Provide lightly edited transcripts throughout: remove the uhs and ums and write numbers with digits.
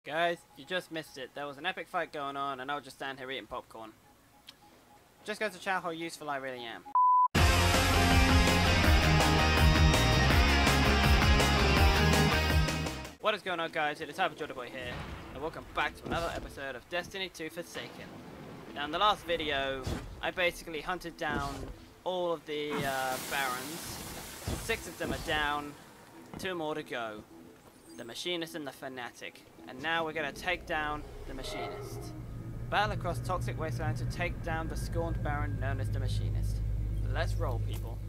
Guys, you just missed it. There was an epic fight going on and I was just stand here eating popcorn. Just goes to show how useful I really am. What is going on, guys? It is HyperJordanBoy here, and welcome back to another episode of Destiny 2 Forsaken. Now, in the last video, I basically hunted down all of the Barons. 6 of them are down, 2 more to go. The Machinist and the Fanatic. And now we're going to take down the Machinist. Battle across Toxic Wasteland to take down the scorned Baron known as the Machinist. Let's roll, people.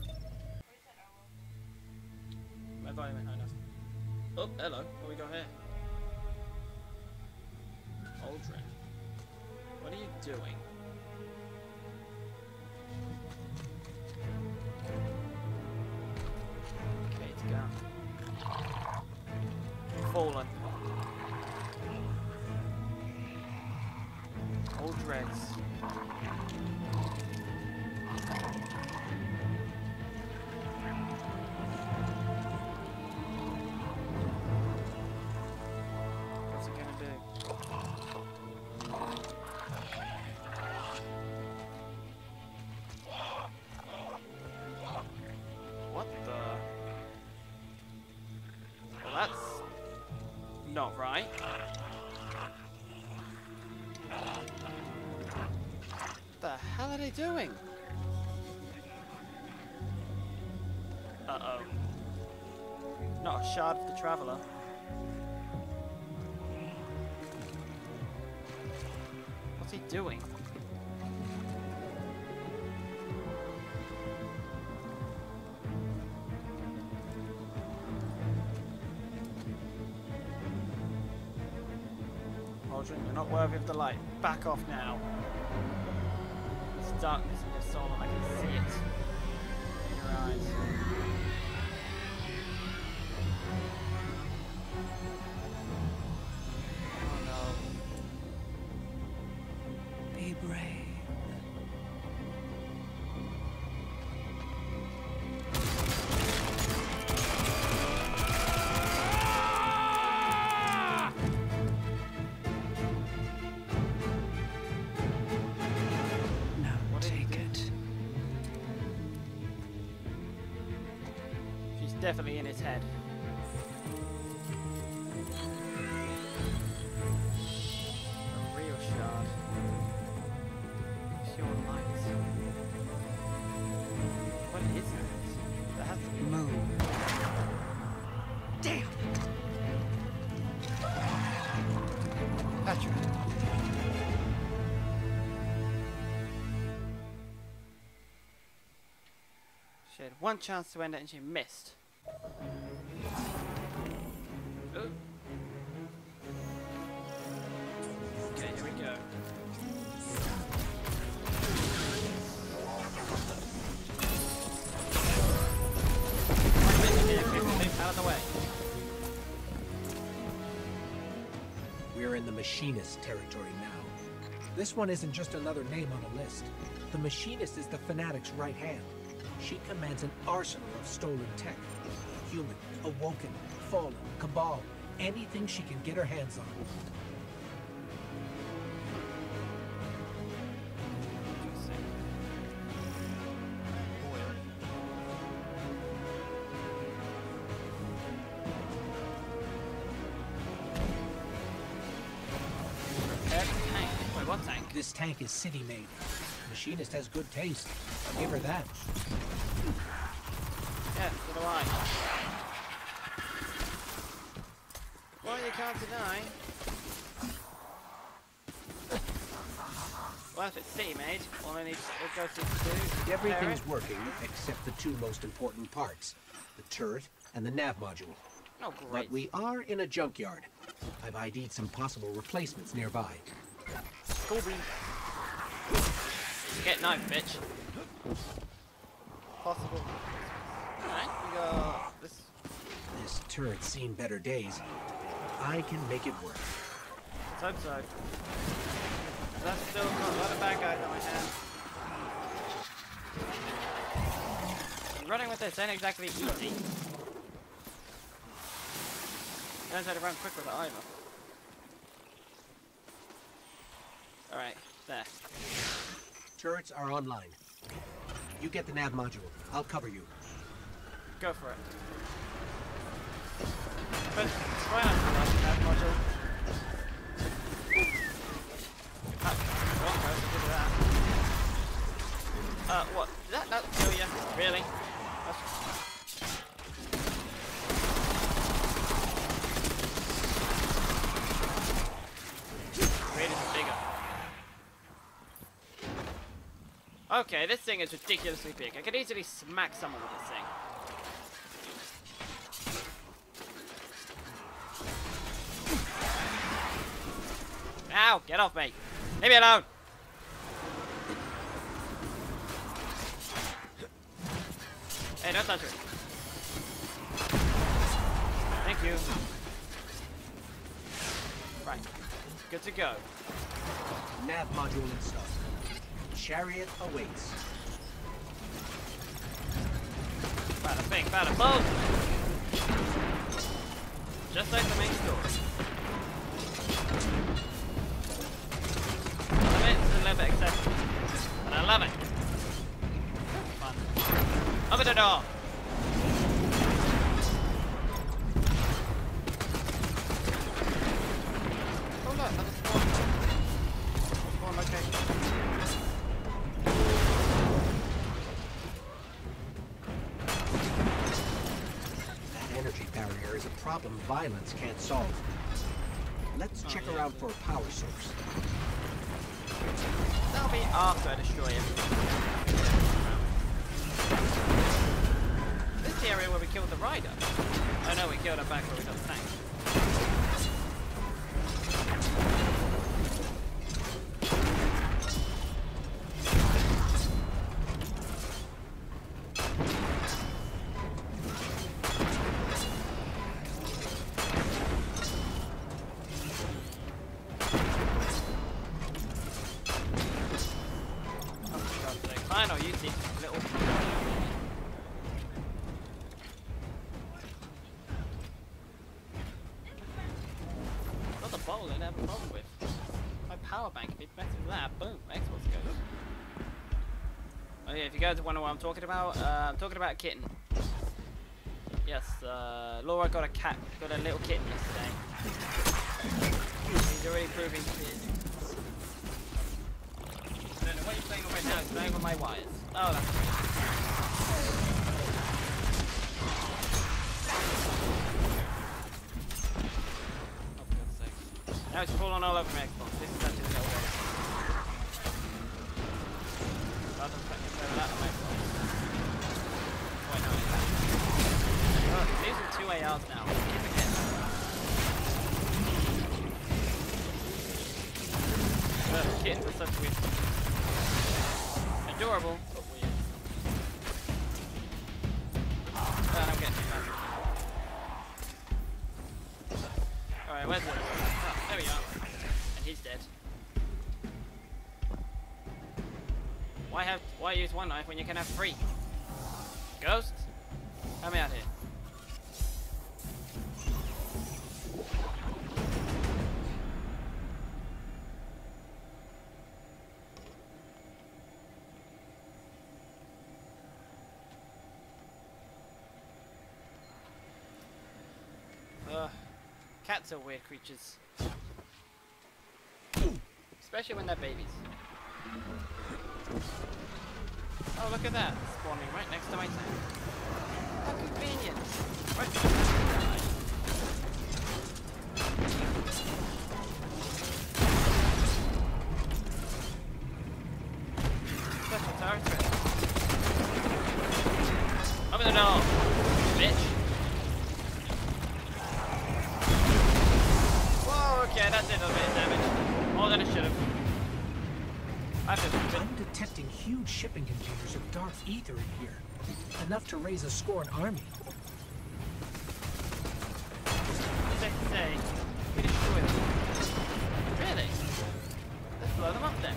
My volume behind us. Oh, hello. What we got here? Aldrin. What are you doing? Okay, it's gone. Fallen. Old dreads. What's it gonna do? What the? Well, that's not right. What the hell are they doing? Uh-oh. Not a shard of the Traveler. What's he doing? Aldrin, you're not worthy of the light. Back off now. There's darkness in your soul and I can see it in your eyes. Oh no. Be brave. Definitely in his head. A real shard. Pure light. What is that? That has to be Move. Damn. Patrick. She had one chance to end it and she missed. Ooh. Okay, here we go. Out of the way. We're in the Machinist territory now. This one isn't just another name on a list. The Machinist is the Fanatic's right hand. She commands an arsenal of stolen tech. Human, awoken, fallen, cabal, anything she can get her hands on. Wait, what tank? This tank is city-made. Machinist has good taste. I'll give her that. Yeah, so do I. Well, you can't deny. Well, if it's city-made, all I need to go to do. Everything's working except the two most important parts. The turret and the nav module. Oh, great. But we are in a junkyard. I've ID'd some possible replacements nearby. Cool bean. Get knife, bitch. Possible. Alright, we got this. This turret's seen better days. I can make it work. Let's hope so. That's still got a lot of bad guys on my hands. Running with this ain't exactly easy. Don't have to run quick with it either. There. Turrets are online. You get the nav module. I'll cover you. Go for it. But why not the last nav module? What? Did that not kill you? Really? Really bigger. Okay, this thing is ridiculously big. I could easily smack someone with this thing. Ow! Get off me! Leave me alone! Hey, don't touch it. Thank you. Right. Good to go. Nav module installed. Chariot awaits. Bada bing, bada boom! Just like the main story. It's a little bit excessive. But I love it. Fun. Open the door! Oh look, another spawn. Spawn location. That energy barrier is a problem violence can't solve. Let's check around for a power source. That'll be after I destroy everything. This is the area where we killed the rider. Oh no, we killed her back where we got the tank. Fine, I'll use these little... Got the bowl I have a problem with. My power bank, if it messes with that, boom, Xbox goes. Oh yeah, if you guys wonder what I'm talking about a kitten. Yes, Laura got a little kitten yesterday. He's already proving to be... I don't know what you're playing on right now, it's playing on my wires. Oh, that's great. Oh, for God's sake. Now it's falling all over my Xbox. This is actually a little bit. Rather than putting it over that on my Xbox. Wait, no, it's that. Oh, these are 2 ARs now. Keep again. Kittens are such weird. Adorable, but weird. I'm getting too bad. Alright, where's the... Oh, there we are. And he's dead. Why use one knife when you can have 3? Ghost? Help me out here. Cats are weird creatures. Especially when they're babies. Oh, look at that. Spawning right next to my tank. How convenient. Right. Special tower threat. Open the door, bitch. Okay, that did a little bit of damage. More than it should have. I'm detecting huge shipping containers of dark ether in here. Enough to raise a scorn army. Safe to say, we destroy them. Really? Let's blow them up then.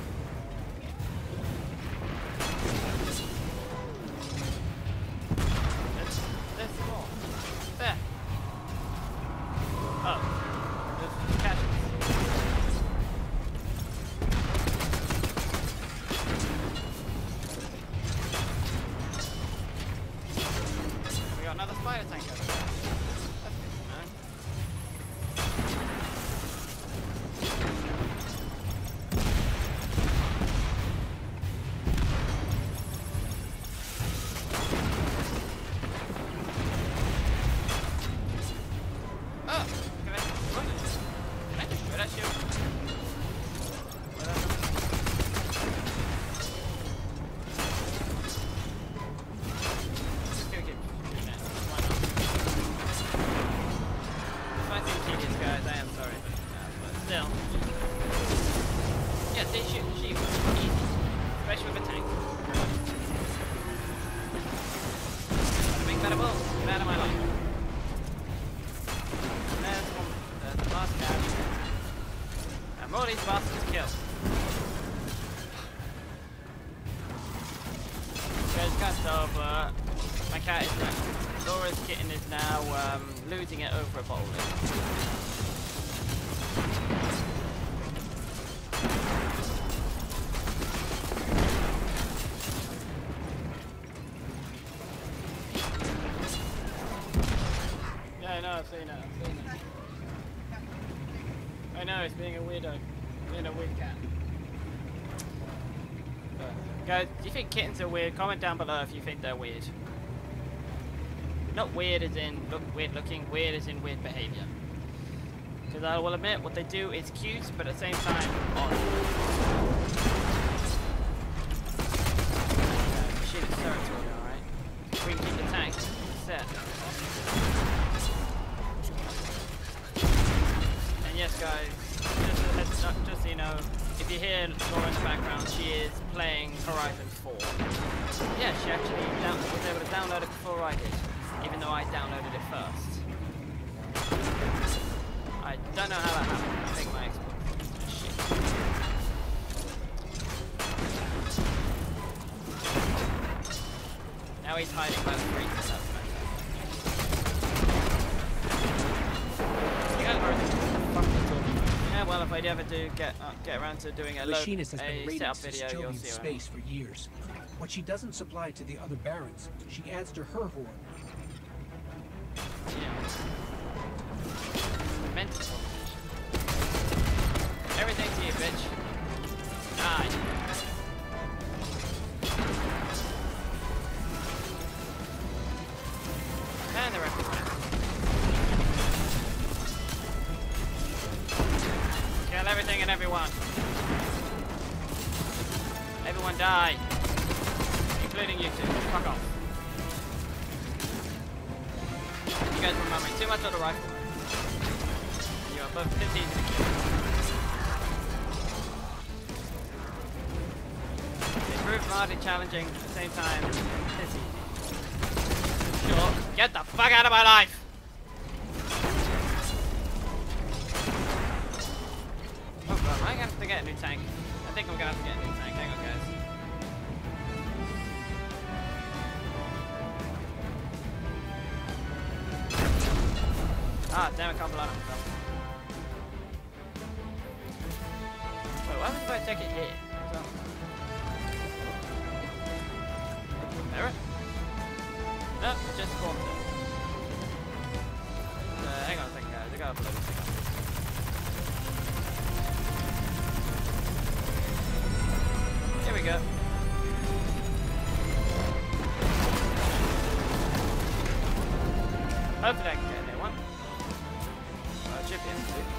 There's more. There. Oh. shield. Whatever. Just gonna keep doing that. Why not? This might seem tedious, guys. I am sorry. But still. Yeah, see, shoot. Easy. Especially with a tank. Big better balls. Get out of my life. There's one. There's the last guy. And more of these bastards killed. Guys, can't tell, but my cat is Laura's kitten is now losing it over a bowling. Yeah, I know, I've seen it. I know, it's being a weirdo. Being a weird cat. But, guys, do you think kittens are weird? Comment down below if you think they're weird. Not weird as in weird looking, weird as in weird behaviour. Because I will admit, what they do is cute, but at the same time, odd. Machine is territory, alright? We can keep the tank set. And yes, guys, just so you know, if you hear Laura in the background, she is playing Horizon 4. Yeah, she actually was able to download it before I did, even though I downloaded it first. I don't know how that happened. I think my Xbox is shit. Now he's hiding by the tree. You guys are yeah, well, if I ever do get around to doing a Machinist has been raiding setup video, you'll see space for years. What she doesn't supply to the other barons, she adds to her hoard. Yeah. Mental. Everything's here, bitch. Die. And the rest is back. Kill everything and everyone. Everyone die. Including you two. Fuck off. You guys remind me too much of the rifle. You are both piss easy to kill. They prove hardly challenging at the same time. Piss easy. Sure. Get the fuck out of my life! Oh god, am I gonna have to get a new tank? I think I'm gonna have to get a new tank. Hang on, guys. Ah, damn it, can't blow myself. Wait, what happens if I take it here? So... Error? No, it just spawned it. Hang on a second, guys. I gotta blow this thing up. Here we go. Hopefully I can get a new one. Chip in.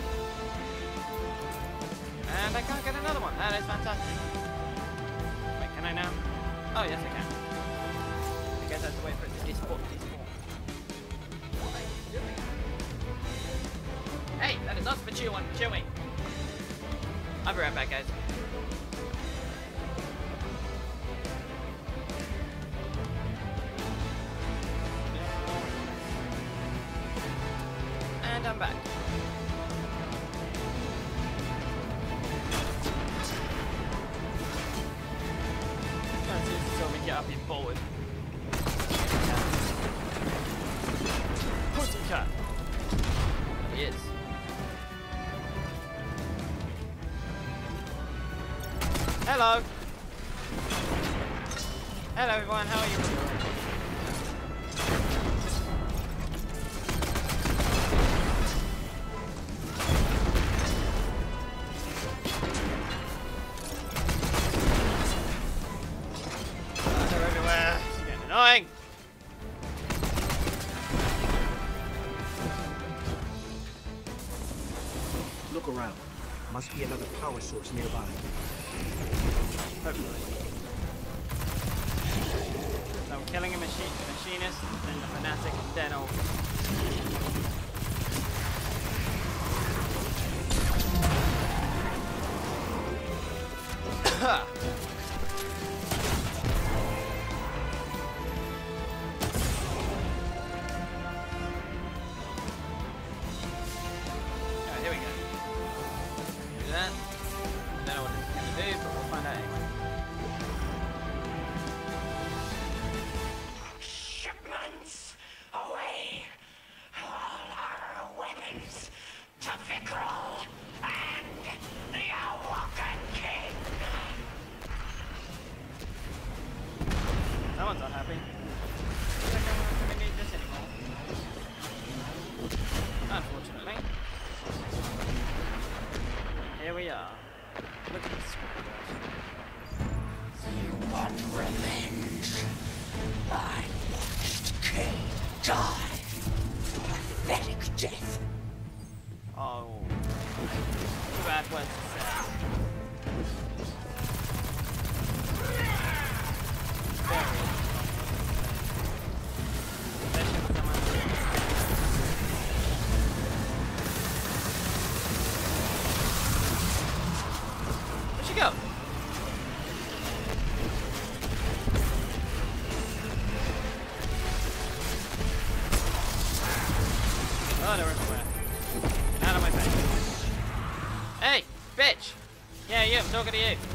And I can't get another one. That is fantastic. Wait, can I now? Oh, yes I can. I guess I have to wait for it to despawn. What are you doing? Hey, that is not for chewing. I'll be right back, guys. And I'm back. Get up in forward. Pussycat. He is. Hello. Hello everyone, how are you? Annoying! Look around. Must be another power source nearby. Hopefully. So I'm killing a machinist, then the fanatic, and then I'll... Alright, here we go. Do that. I don't know what it's going to do, but we'll find out anyway. Shipments away. All our weapons to Vikral and the Awoken King. Someone's unhappy. I don't think we need this anymore. Unfortunately. Here we are. Look at this. You want revenge? I watched Kay die. Pathetic death. Oh. Too bad words to say. Very. Especially with someone. Where'd she go? Oh, they're everywhere. Get out of my face. Hey, bitch! Yeah, you, I'm talking to you.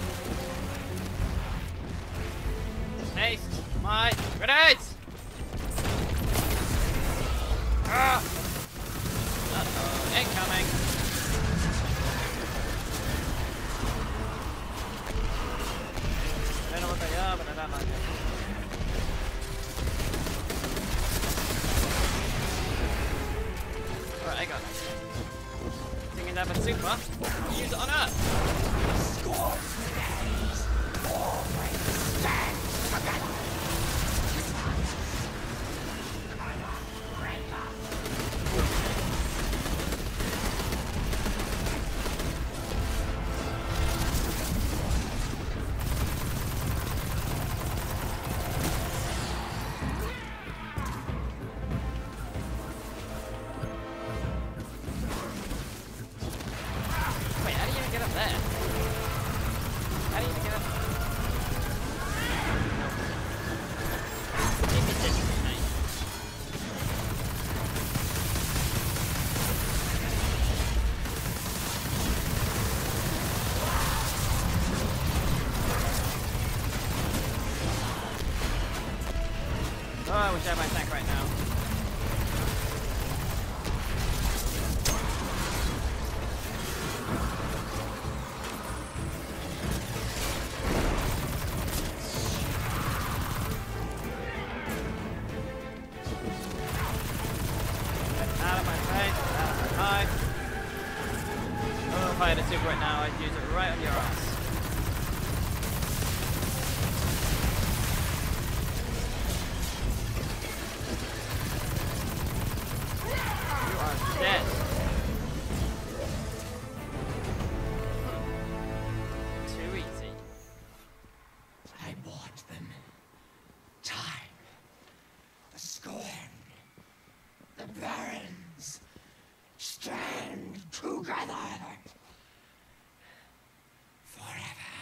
Haste my grenades! Ah! Uh-oh, incoming. I don't know what they are, but I don't like it. Alright, I got it. Thinking that have a super, use it on her. Always stand together. Wait, how do you even get up there? How do you even get up there? Keep it digital, mate. Oh, I wish I had my tank right now. Out of my face, out of my eye. Oh, if I had a super right now, I'd use it right on your ass. You are dead. Too easy. I bought them. Time. The scorn. The barons. Stand together. Forever.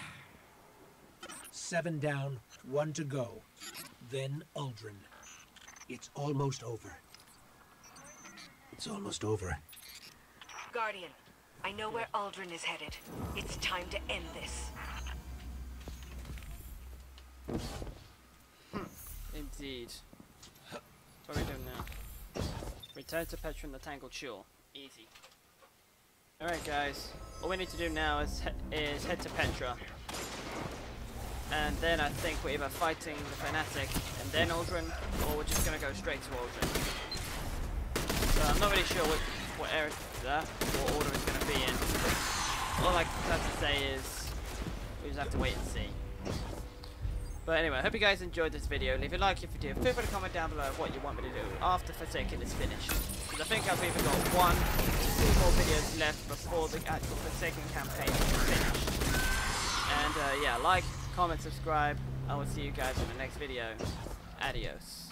7 down, 1 to go. Then Uldren. It's almost over. It's almost over. Guardian, I know where Uldren is headed. It's time to end this. Indeed. What are we doing now? Return to Petra in the Tangled Shore. Easy. Alright guys, all we need to do now is head to Petra. And then I think we're either fighting the Fanatic and then Uldren, or we're just gonna go straight to Uldren. So I'm not really sure what order it's gonna be in. All I have to say is we just have to wait and see. But anyway, I hope you guys enjoyed this video. Leave a like if you did. Feel free to comment down below what you want me to do after Forsaken is finished. Because I think I've either got 1 or 2 more videos left before the actual Forsaken campaign is finished. And yeah, like, comment, subscribe. I will see you guys in the next video. Adios.